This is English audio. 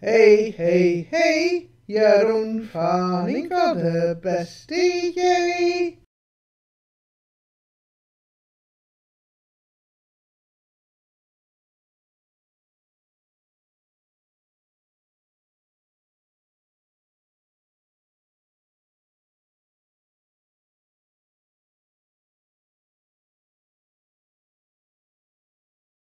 Hey, hey, hey, Jeroen van Inkel, de beste Jerry.